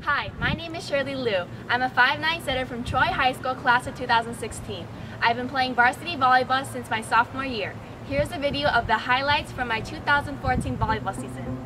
Hi, my name is Shirley Liu. I'm a 5'9" setter from Troy High School class of 2016. I've been playing varsity volleyball since my sophomore year. Here's a video of the highlights from my 2014 volleyball season.